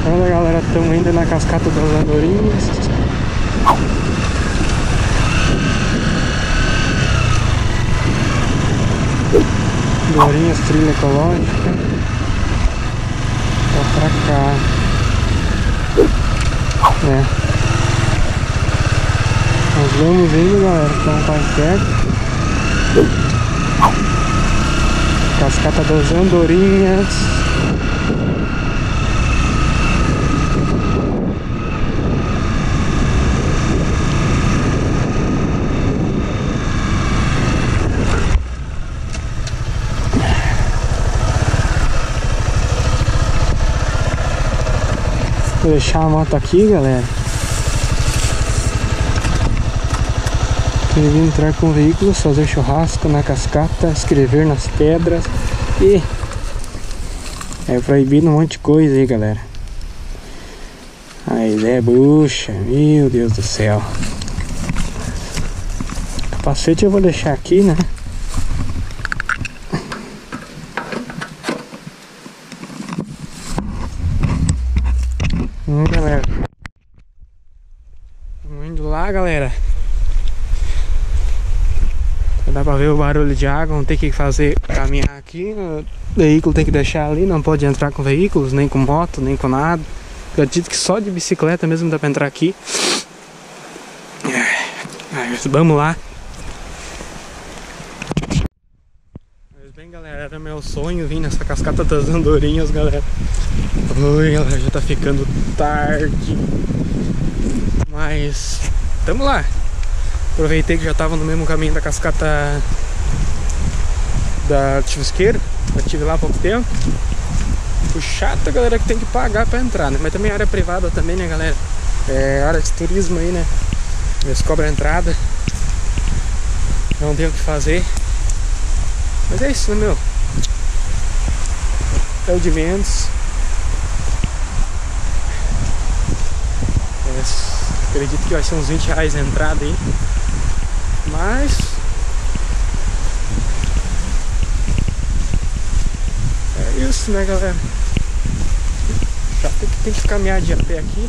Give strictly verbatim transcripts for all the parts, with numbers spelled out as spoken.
Olha galera, estamos indo na cascata das Andorinhas. Andorinhas, trilha ecológica. Ó pra cá. É. Nós vamos indo galera, estamos quase perto. Cascata das Andorinhas. Vou deixar a moto aqui galera. Queria entrar com veículos, fazer churrasco na cascata, escrever nas pedras e é proibido um monte de coisa aí galera. Mas é bucha, meu Deus do céu. Capacete eu vou deixar aqui, né? Hum, galera, vamos indo lá galera. Dá pra ver o barulho de água, não tem que fazer caminhar aqui. O veículo tem que deixar ali, não pode entrar com veículos, nem com moto, nem com nada. Eu acredito que só de bicicleta mesmo dá pra entrar aqui. Mas vamos lá. Mas bem galera, era meu sonho vir nessa cascata das Andorinhas galera. Oi galera, já tá ficando tarde. Mas tamo lá. Aproveitei que já tava no mesmo caminho da cascata da Chuvisqueiro. Eu estive lá há pouco tempo. O chato, galera, que tem que pagar pra entrar, né? Mas também é área privada também, né, galera? É área de turismo aí, né? Eles cobram a entrada. Não tem o que fazer. Mas é isso, né, meu? É o de menos. É, acredito que vai ser uns vinte reais a entrada aí. Mas é isso, né, galera? Já tem que, tem que caminhar de a pé aqui.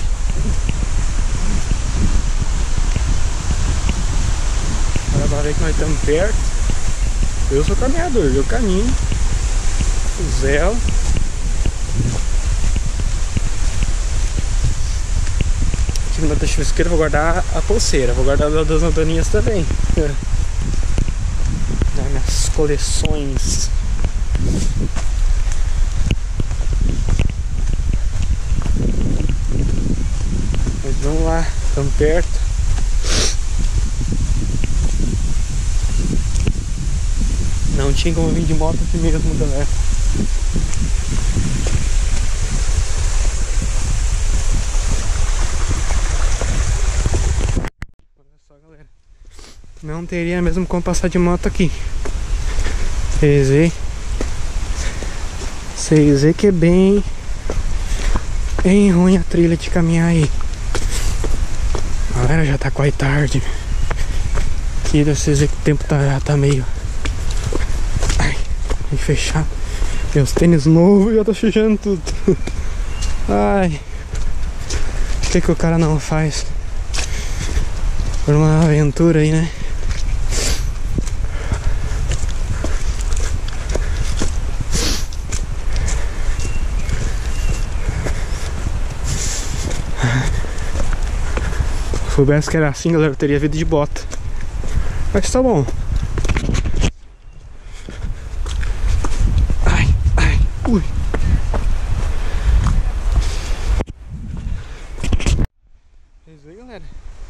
Agora pra ver que nós estamos perto. Eu sou caminhador, eu caminho. O Zé. Aqui no da Chuvisqueira vou guardar a pulseira, vou guardar a das Andorinhas também. Nas minhas coleções. Mas vamos lá, estamos perto. Não tinha como vir de moto aqui mesmo, galera. Olha só, galera. Não teria mesmo como passar de moto aqui. Vocês vê. Vocês vê que é bem bem ruim a trilha de caminhar aí. Galera, já tá quase tarde. Aqui vocês vê que o tempo tá, já tá meio... Ai, tem que fechar. Meus tênis novos já tá fechando tudo. Ai, o que que o cara não faz por uma aventura aí, né? Se soubesse que era assim, galera, eu teria vindo de bota. Mas tá bom. Ai, ai, ui. Vocês veem, galera?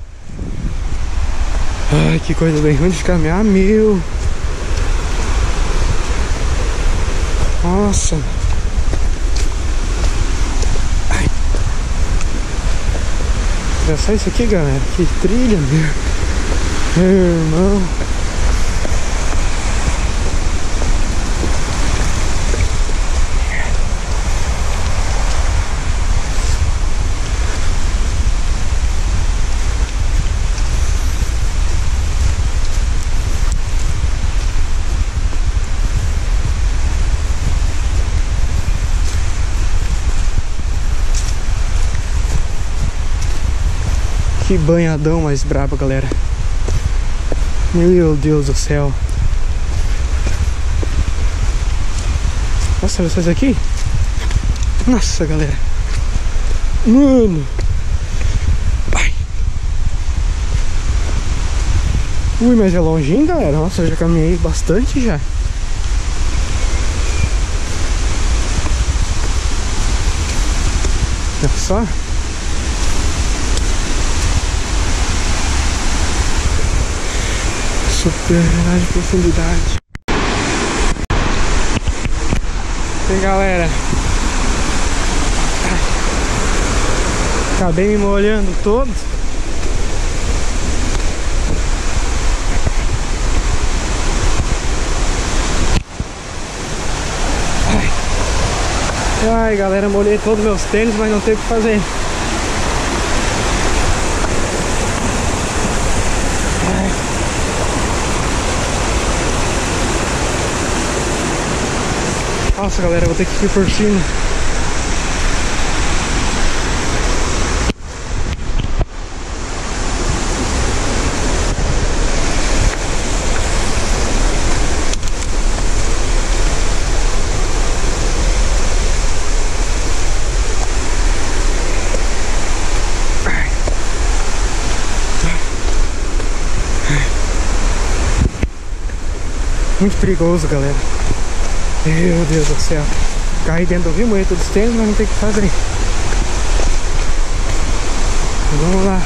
Ai, que coisa bem ruim de caminhar, meu. Nossa. Olha só isso aqui, galera. Que trilha, meu. Meu irmão. Que banhadão mais brabo, galera. Meu Deus do céu. Nossa, olha isso aqui. Nossa, galera. Mano. Ai. Ui, mas é longinho, galera. Nossa, eu já caminhei bastante já. Olha só. Super de profundidade. E aí, galera, acabei me molhando todo. Ai, Ai galera, molhei todos meus tênis, mas não tem o que fazer. Nossa, galera, vou ter que ir por cima. Muito perigoso, galera. Meu Deus do céu. Caí dentro do rio, molhei todos os tênis, mas não tem o que fazer. Vamos lá.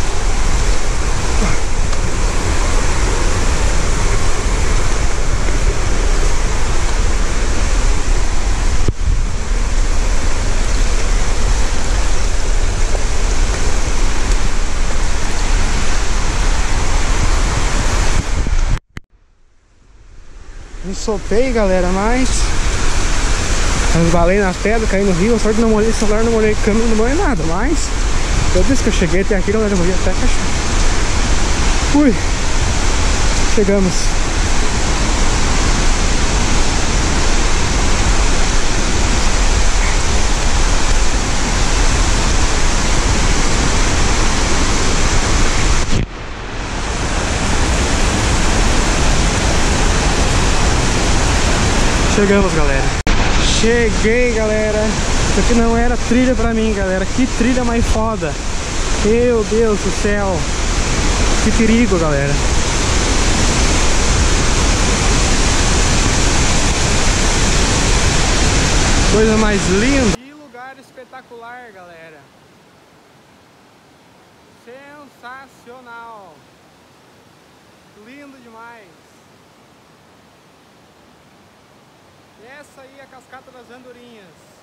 Me soltei, galera, mas resbalei na pedra, caí no rio. A sorte não molhei celular, não molhei câmera, não molhei nada. Mas toda vez que eu cheguei até aqui, galera, eu morri até cachorro. Fui. Chegamos. Chegamos, galera. Cheguei, galera. Isso aqui não era trilha pra mim, galera. Que trilha mais foda. Meu Deus do céu. Que perigo, galera. Coisa mais linda. Que lugar espetacular, galera. Sensacional. Lindo demais. Essa aí é a Cascata das Andorinhas.